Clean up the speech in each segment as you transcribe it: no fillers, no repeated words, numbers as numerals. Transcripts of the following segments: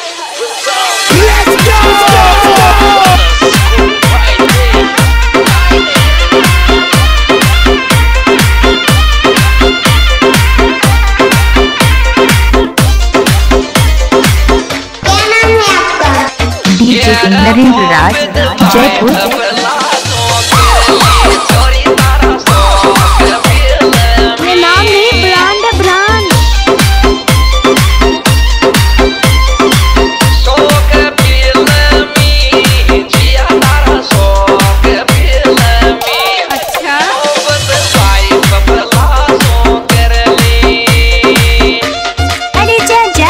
नरेंद्र राज जयपुर। ये नाम नहीं, ब्रांड है, ब्रांड। अच्छा अरे जा जा।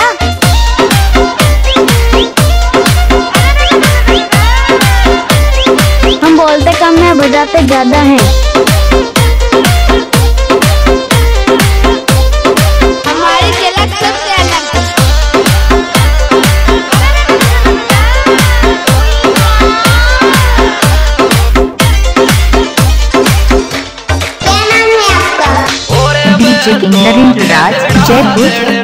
हम बोलते कम है, बजाते ज्यादा है। हमारी झलक सबसे अलग। क्या नाम है आपका? DJ king Narendra Raj Jaipur.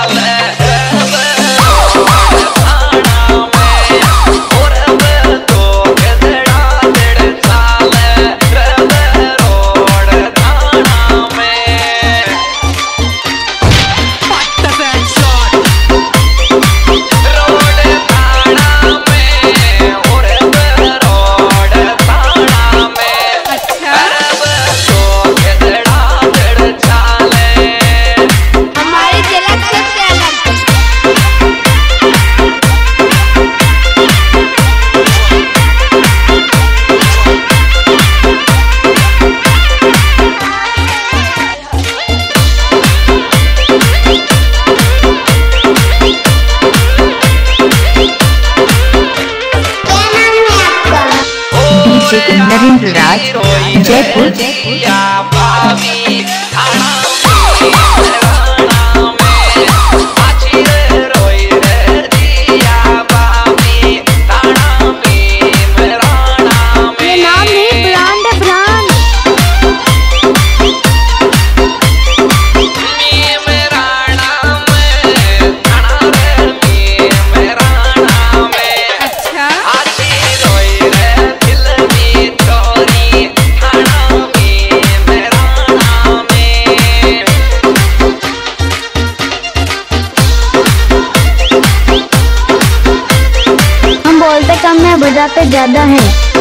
नरेंद्र राज जयपुर। ये नाम नहीं, ब्रांड है, ब्रांड। अच्छा हम बोलते कम है, बजाते ज्यादा है।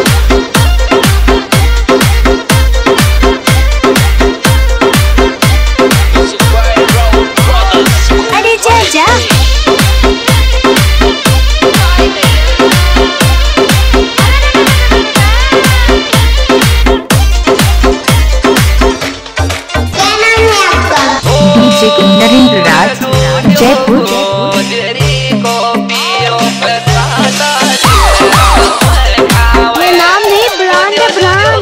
अरे जा जा। क्या नाम है आपका? DJ king Narendra Raj Jaipur. ये नाम नहीं, ब्रांड है, ब्रांड।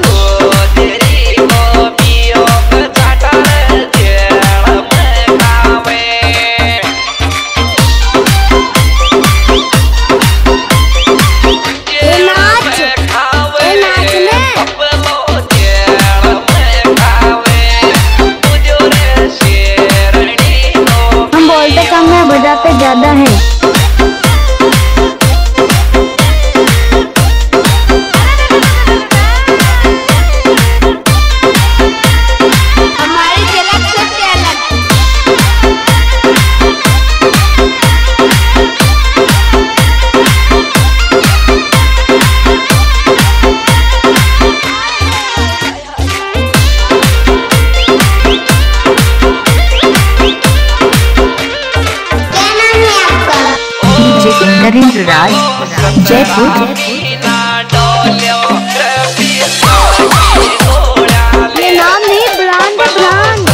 ये नाच, ये नाचने। हम बोलते कम है, बजाते ज्यादा है। हमारी झलक सबसे अलग। क्या नाम है आपका? DJ king Narendra Raj Jaipur. ये नाम नहीं, ब्रांड है, ब्रांड।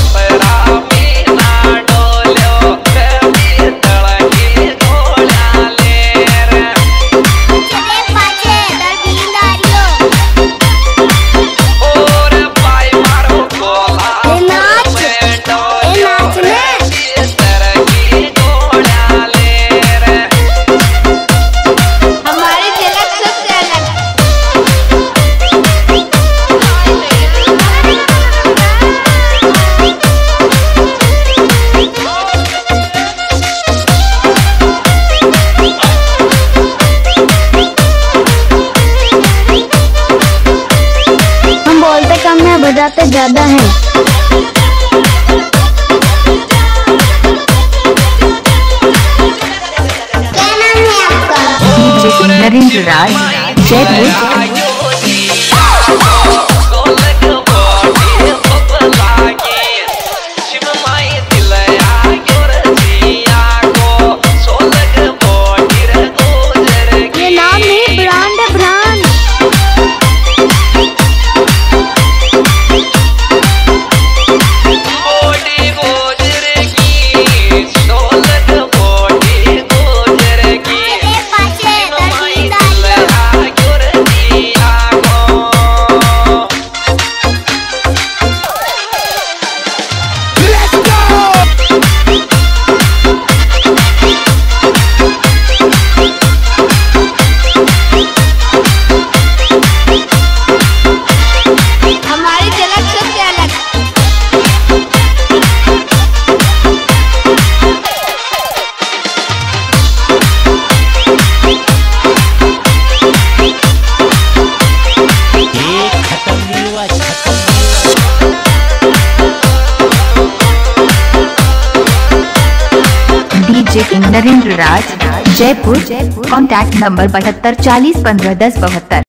ये नाच, ये नाचने। हमारी झलक सबसे अलग। मुस्कुराते ज्यादा हैं। क्या नाम है आपका? डीजे नरेंद्र राज जयपुर। ये नाम नहीं ब्रांड है, ब्रांड। हमारी झलक सबसे अलग। DJ king Narendra Raj Jaipur. Contact number 72 40 15 10 72।